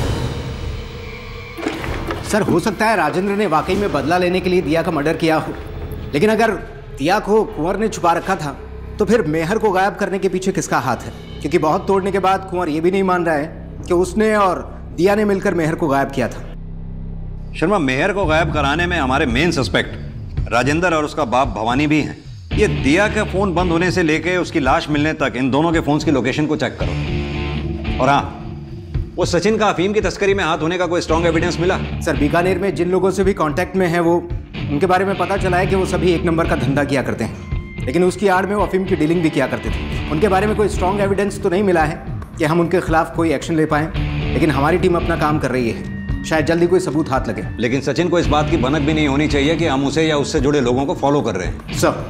सर, हो सकता है राजेंद्र ने वाकई में बदला लेने के लिए दिया का मर्डर किया हो, लेकिन अगर दिया को कुंवर ने छुपा रखा था तो फिर मेहर को गायब करने के पीछे किसका हाथ है? क्योंकि बहुत तोड़ने के बाद कुंवर ये भी नहीं मान रहा है कि उसने और दिया ने मिलकर मेहर को गायब किया था। शर्मा, मेहर को गायब कराने में हमारे मेन सस्पेक्ट राजेंद्र और उसका बाप भवानी भी हैं। ये दिया का फोन बंद होने से लेके उसकी लाश मिलने तक इन दोनों के फोन्स की लोकेशन को चेक करो। और हाँ, वो सचिन का अफीम की तस्करी में हाथ होने का कोई स्ट्रॉन्ग एविडेंस मिला? सर, बीकानेर में जिन लोगों से भी कांटेक्ट में है वो, उनके बारे में पता चला है कि वो सभी एक नंबर का धंधा किया करते हैं, लेकिन उसकी आड़ में वो अफीम की डीलिंग भी किया करते थे। उनके बारे में कोई स्ट्रॉन्ग एविडेंस तो नहीं मिला है कि हम उनके खिलाफ कोई एक्शन ले पाएं, लेकिन हमारी टीम अपना काम कर रही है, शायद जल्दी कोई सबूत हाथ लगे। लेकिन सचिन को इस बात की भनक भी नहीं होनी चाहिए कि हम उसे या उससे जुड़े लोगों को फॉलो कर रहे हैं। सर,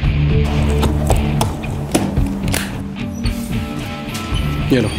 ये लो।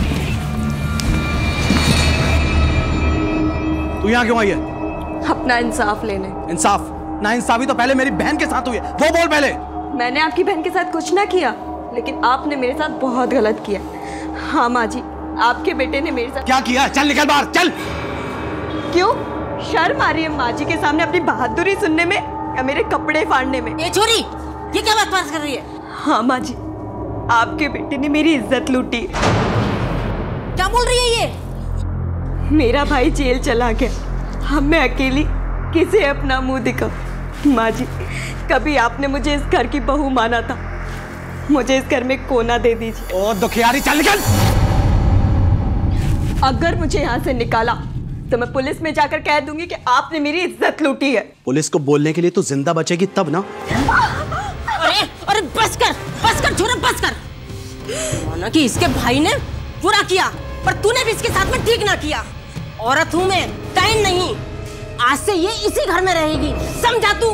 तू यहाँ क्यों आई है? अपना इंसाफ लेने। इंसाफ? ना इंसाफी तो पहले मेरी बहन के साथ हुई है, वो बोल पहले। मैंने आपकी बहन के साथ कुछ ना किया, लेकिन आपने मेरे साथ बहुत गलत किया। हाँ माँ जी, आपके बेटे ने मेरे साथ क्या किया? चल निकल बाहर, चल। क्यों शर्म आ रही है माँ जी के सामने अपनी बहादुरी सुनने में या मेरे कपड़े फाड़ने में? ये छोरी, ये क्या बात कर रही है? हाँ माँ जी, आपके बेटे ने मेरी इज्जत लूटी। क्या बोल रही है ये? मेरा भाई जेल चला गया, अब मैं अकेली किसे अपना मुंह दिखाऊं? माँ जी, कभी आपने मुझे इस घर की बहू माना था, मुझे इस घर में कोना दे दीजिए। ओ दुखियारी, चल निकल। अगर मुझे यहाँ से निकाला तो मैं पुलिस में जाकर कह दूंगी कि आपने मेरी इज्जत लूटी है। पुलिस को बोलने के लिए तो जिंदा बचेगी तब ना। अरे बस कर छोरा, बस कर। माना कि इसके भाई ने बुरा किया, पर तूने भी इसके साथ में ठीक ना किया। औरत हूं मैं, टाइम नहीं। आज से ये इसी घर में रहेगी, समझा तू?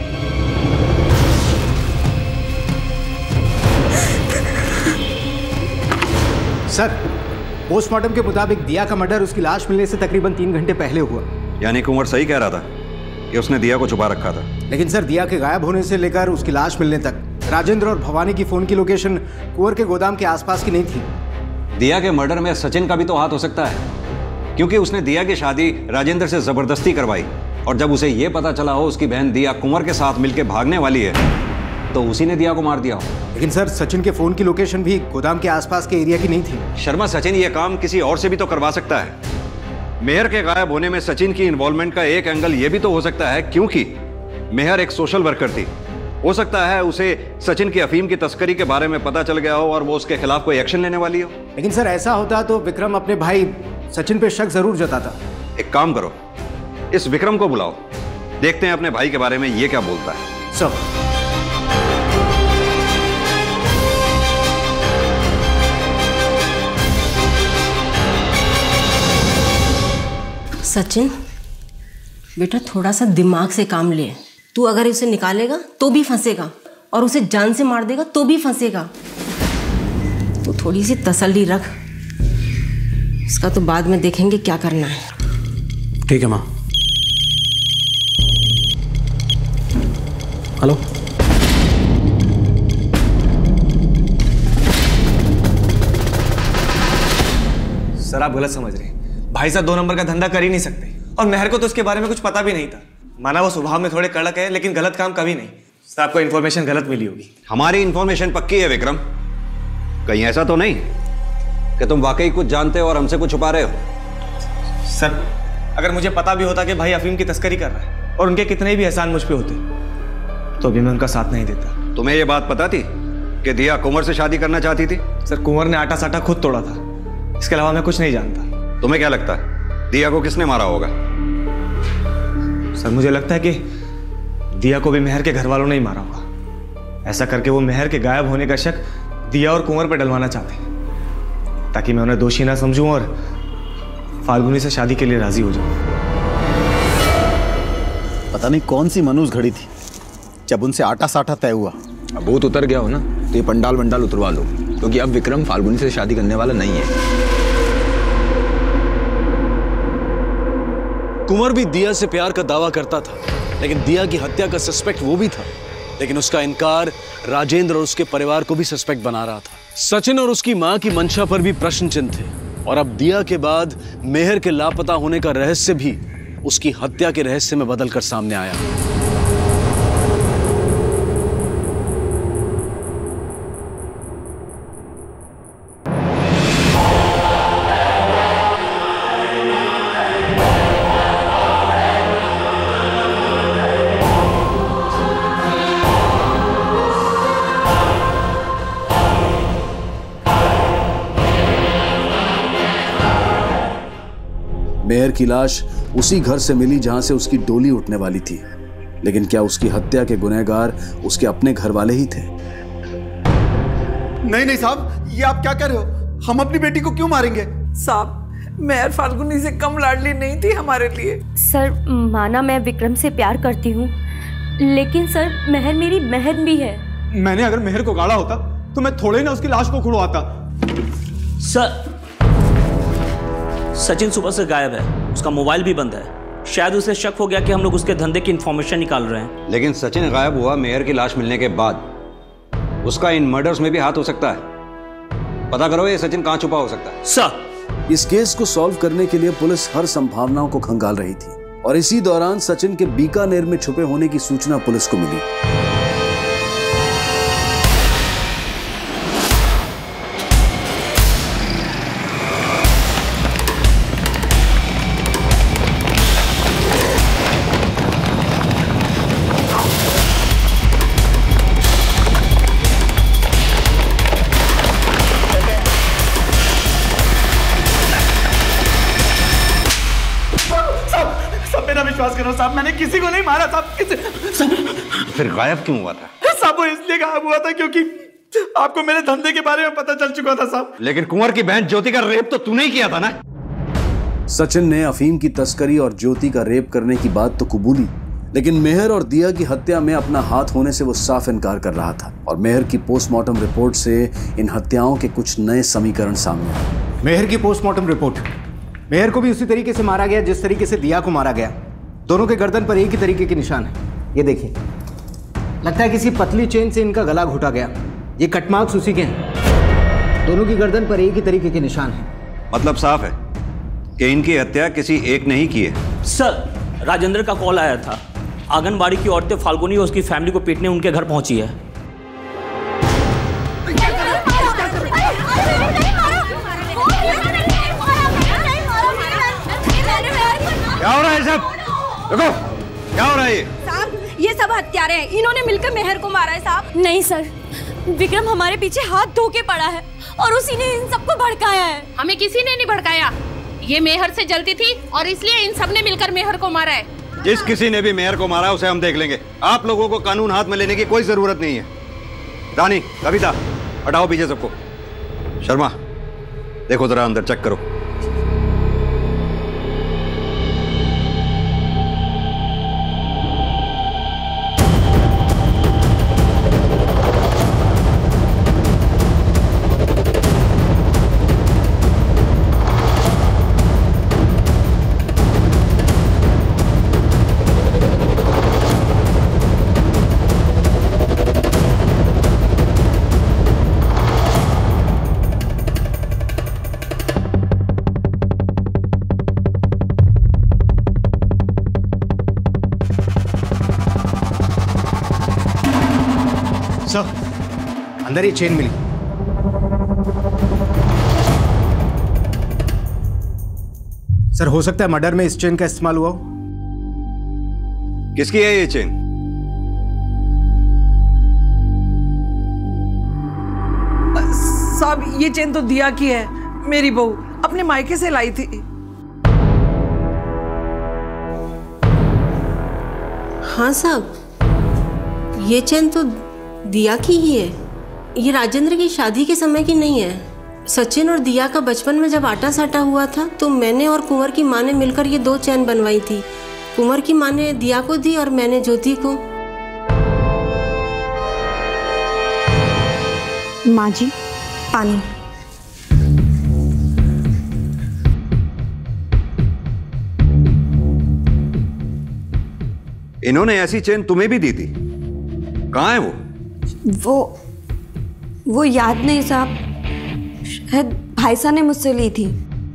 सर, पोस्टमार्टम के मुताबिक दिया का मर्डर उसकी लाश मिलने से तकरीबन 3 घंटे पहले हुआ। यानी कुंवर सही कह रहा था कि उसने दिया को छुपा रखा था। लेकिन सर, दिया के गायब होने से लेकर उसकी लाश मिलने तक राजेंद्र और भवानी की फोन की लोकेशन कुंवर के गोदाम के आसपास की नहीं थी। दिया के मर्डर में सचिन का भी तो हाथ हो सकता है, क्योंकि उसने दिया की शादी राजेंद्र से जबरदस्ती करवाई, और जब उसे यह पता चला हो उसकी बहन दिया कुंवर के साथ मिलकर भागने वाली है, तो उसी ने दिया को मार दिया हो। लेकिन सर, सचिन के फोन की लोकेशन भी गोदाम के आसपास के एरिया की नहीं थी। शर्मा, सचिन ये काम किसी और से भी तो करवा सकता है। मेहर के गायब होने में सचिन की इन्वॉल्वमेंट का एक एंगल ये भी तो हो सकता है, क्योंकि मेहर एक सोशल वर्कर थी। हो सकता है उसे सचिन की अफीम की तस्करी के बारे में पता चल गया हो और वो उसके खिलाफ कोई एक्शन लेने वाली हो। लेकिन सर, ऐसा होता तो विक्रम अपने भाई सचिन पे शक जरूर जताता। एक काम करो, इस विक्रम को बुलाओ, देखते हैं अपने भाई के बारे में ये क्या बोलता है। सब सचिन बेटा, थोड़ा सा दिमाग से काम ले। तू अगर उसे निकालेगा तो भी फंसेगा, और उसे जान से मार देगा तो भी फंसेगा। तो थोड़ी सी तसल्ली रख, इसका तो बाद में देखेंगे क्या करना है। ठीक है माँ। हेलो, सर आप गलत समझ रहे हैं। भाई साहब 2 नंबर का धंधा कर ही नहीं सकते, और मेहर को तो उसके बारे में कुछ पता भी नहीं था। माना वो स्वभाव में थोड़े कड़क है, लेकिन गलत काम कभी नहीं। सर आपको इन्फॉर्मेशन गलत मिली होगी। हमारी इन्फॉर्मेशन पक्की है विक्रम, कहीं ऐसा तो नहीं कि तुम वाकई कुछ जानते हो और हमसे कुछ छुपा रहे हो? सर, अगर मुझे पता भी होता कि भाई अफीम की तस्करी कर रहा है और उनके कितने भी एहसान मुझ पे होते, तो अभी मैं उनका साथ नहीं देता। तुम्हें ये बात पता थी कि दिया कुंवर से शादी करना चाहती थी? सर, कुंवर ने आटा साटा खुद तोड़ा था, इसके अलावा मैं कुछ नहीं जानता। तुम्हें क्या लगता है दिया को किसने मारा होगा? सर, मुझे लगता है कि दिया को भी मेहर के घर वालों ने ही मारा होगा। ऐसा करके वो मेहर के गायब होने का शक दिया और कुंवर पर डलवाना चाहते हैं, ताकि मैं उन्हें दोषी ना समझूं और फाल्गुनी से शादी के लिए राजी हो जाऊं। पता नहीं कौन सी मनूस घड़ी थी जब उनसे आटा साटा तय हुआ। अब भूत उतर गया हो ना, तो ये पंडाल वंडाल उतरवा लो। क्योंकि अब विक्रम फाल्गुनी से शादी करने वाला नहीं है। कुंवर भी दिया से प्यार का दावा करता था, लेकिन दिया की हत्या का सस्पेक्ट वो भी था, लेकिन उसका इनकार राजेंद्र और उसके परिवार को भी सस्पेक्ट बना रहा था। सचिन और उसकी मां की मंशा पर भी प्रश्न चिन्ह थे, और अब दिया के बाद मेहर के लापता होने का रहस्य भी उसकी हत्या के रहस्य में बदलकर सामने आया। मेहर की लाश उसी घर से मिली जहां से उसकी डोली उठने वाली थी, लेकिन क्या उसकी हत्या के गुनहगार उसके अपने घर वाले ही थे? नहीं नहीं साहब, ये आप क्या कर रहे हो? हम अपनी बेटी को क्यों मारेंगे? साहब, मेहर फाल्गुनी से कम लाडली नहीं थी हमारे लिए। सर, माना मैं विक्रम से प्यार करती हूँ, लेकिन सर मेहर मेरी बहन भी है। मैंने अगर मेहर को गाड़ा होता तो मैं थोड़े ना उसकी लाश को खुड़वाता। सर, सचिन सुबह से गायब है, उसका मोबाइल भी बंद है। शायद उसे शक हो गया कि हम लोग उसके धंधे की इंफॉर्मेशन निकाल रहे हैं। लेकिन सचिन गायब हुआ मेहर की लाश मिलने के बाद। उसका इन मर्डर्स में भी हाथ हो सकता है। पता करो ये सचिन कहां छुपा हो सकता है। सर, इस केस को सॉल्व करने के लिए पुलिस हर संभावनाओं को खंगाल रही थी, और इसी दौरान सचिन के बीकानेर में छुपे होने की सूचना पुलिस को मिली। विश्वास करो साहब, मैंने किसी को नहीं मारा साहब। फिर गायब क्यों हुआ था? साहब वो इसलिए गायब हुआ था क्योंकि आपको मेरे धंधे के बारे में पता चल चुका था साहब। लेकिन कुंवर की बहन ज्योति का रेप तो तूने ही किया था ना? सचिन ने अफीम की तस्करी और ज्योति का रेप करने की बात तो कबूली, लेकिन मेहर और दिया की हत्या में अपना हाथ होने से वो साफ इनकार कर रहा था। और मेहर की पोस्टमार्टम रिपोर्ट से इन हत्याओं के कुछ नए समीकरण सामने आए। मेहर की पोस्टमार्टम रिपोर्ट, मेहर को भी उसी तरीके से मारा गया जिस तरीके से दिया को मारा गया। दोनों के गर्दन पर एक ही तरीके के निशान है। ये देखिए, लगता है किसी पतली चेन से इनका गला घुटा गया। ये कट मार्क्स उसी के हैं। दोनों की गर्दन पर एक ही तरीके के निशान हैं। मतलब साफ है कि इनकी हत्या किसी एक ने ही की है। सर, राजेंद्र का कॉल आया था। आंगनबाड़ी की औरतें फाल्गुनी और उसकी फैमिली को पीटने उनके घर पहुंची है। क्या हो रहा है सब? देखो क्या हो रहा है ये? साहब, ये सब हत्यारे हैं, इन्होंने मिलकर मेहर को मारा है साहब। नहीं सर, विक्रम हमारे पीछे हाथ धो के पड़ा है और उसी ने इन सबको भड़काया है। हमें किसी ने नहीं भड़काया, ये मेहर से जलती थी और इसलिए इन सब ने मिलकर मेहर को मारा है। जिस किसी ने भी मेहर को मारा उसे हम देख लेंगे। आप लोगों को कानून हाथ में लेने की कोई जरूरत नहीं है। रानी, कविता, हटाओ पीछे सबको। शर्मा, देखो जरा अंदर चेक करो। अंदर ये चेन मिली। सर, हो सकता है मर्डर में इस चेन का इस्तेमाल हुआ हो। किसकी है ये चेन? साहब, ये चेन तो दिया की है। मेरी बहू अपने मायके से लाई थी। हाँ साहब, ये चेन तो दिया की ही है। ये राजेंद्र की शादी के समय की नहीं है। सचिन और दिया का बचपन में जब आटा साटा हुआ था तो मैंने और कुंवर की माँ ने मिलकर ये 2 चैन बनवाई थी। कुंवर की माँ ने दिया को दी और मैंने ज्योति को। माँ जी, पानी। इन्होंने ऐसी चेन तुम्हें भी दी थी? कहाँ है वो याद नहीं साहब, शायद भाई साहब ने मुझसे ली थी।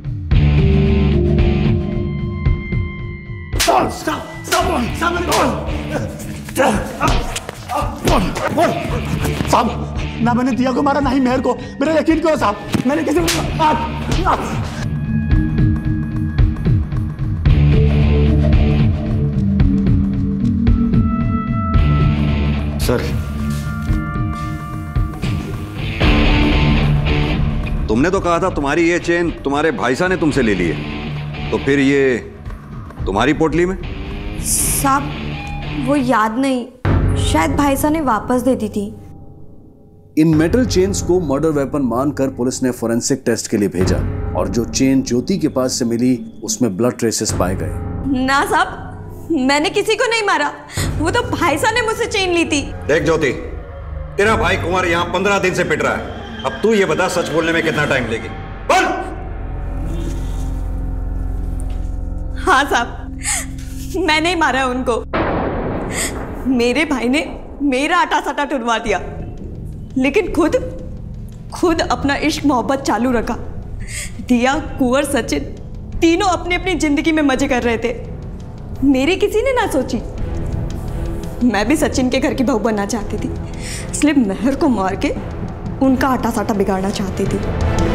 साहब, ना मैंने दिया को मारा, ना ही मेहर को। मेरा यकीन करो साहब, मैंने किसी को। सर, तुमने तो कहा था तुम्हारी ये चेन तुम्हारे भाई साहब ने तुमसे ले ली है, तो फिर ये तुम्हारी पोटली में? साहब वो याद नहीं, शायद भाई साहब ने वापस दे दी थी। इन मेटल चेन्स को मर्डर वेपन मानकर पुलिस ने फोरेंसिक टेस्ट के लिए भेजा और जो चेन ज्योति के पास से मिली उसमें ब्लड ट्रेसेस पाए गए। ना साहब, मैंने किसी को नहीं मारा, वो तो भाई साहब ने मुझसे चेन ली थी। देख ज्योति, तेरा भाई कुंवर यहाँ 15 दिन से पिट रहा है। अब तू ये बता, सच बोलने में कितना टाइम लेगी? बोल। हाँ साहब, मैंने ही मारा उनको। मेरे भाई ने मेरा आटा साटा टुरवा दिया, लेकिन खुद अपना इश्क मोहब्बत चालू रखा। दिया, कुंवर, सचिन तीनों अपनी अपनी जिंदगी में मजे कर रहे थे। मेरी किसी ने ना सोची। मैं भी सचिन के घर की बहू बनना चाहती थी, इसलिए मेहर को मार के उनका आटा साटा बिगाड़ना चाहती थी।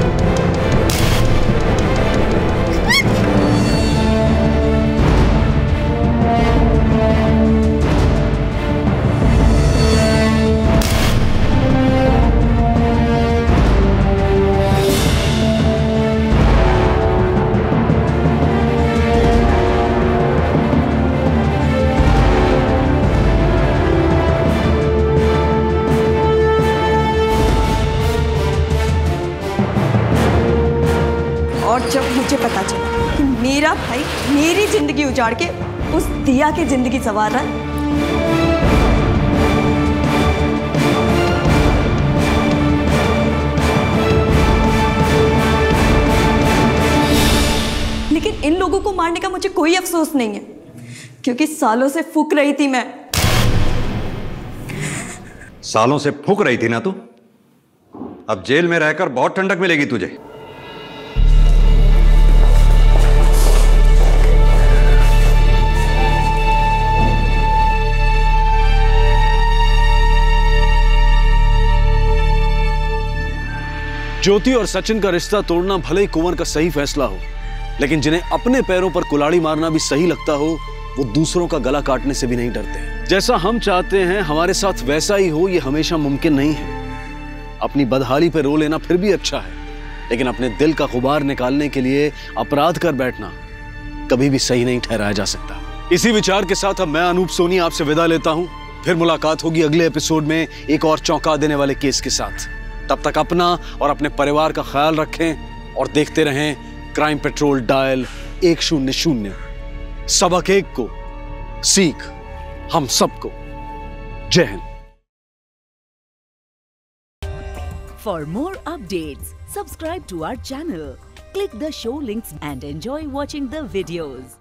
जब मुझे पता चला कि मेरा भाई मेरी जिंदगी उजाड़ के उस दिया की जिंदगी संवार रहा है, लेकिन इन लोगों को मारने का मुझे कोई अफसोस नहीं है, क्योंकि सालों से फूक रही थी मैं। सालों से फूक रही थी ना तू? अब जेल में रहकर बहुत ठंडक मिलेगी तुझे। ज्योति और सचिन का रिश्ता तोड़ना भले ही कुंवर का सही फैसला हो, लेकिन जिन्हें अपने पैरों पर कुल्हाड़ी मारना भी सही लगता हो, वो दूसरों का गला काटने से भी नहीं डरते। जैसा हम चाहते हैं हमारे साथ वैसा ही हो, ये हमेशा मुमकिन नहीं है। अपनी बदहाली पे रो लेना फिर भी अच्छा है, लेकिन अपने दिल का गुबार निकालने के लिए अपराध कर बैठना कभी भी सही नहीं ठहराया जा सकता। इसी विचार के साथ अब मैं अनूप सोनी आपसे विदा लेता हूं। फिर मुलाकात होगी अगले एपिसोड में एक और चौंका देने वाले केस के साथ। तब तक अपना और अपने परिवार का ख्याल रखें और देखते रहें क्राइम पेट्रोल डायल 100। सबक एक को, सीख हम सबको। जय Hind. For more updates, subscribe to our channel, click the show links and enjoy watching the videos.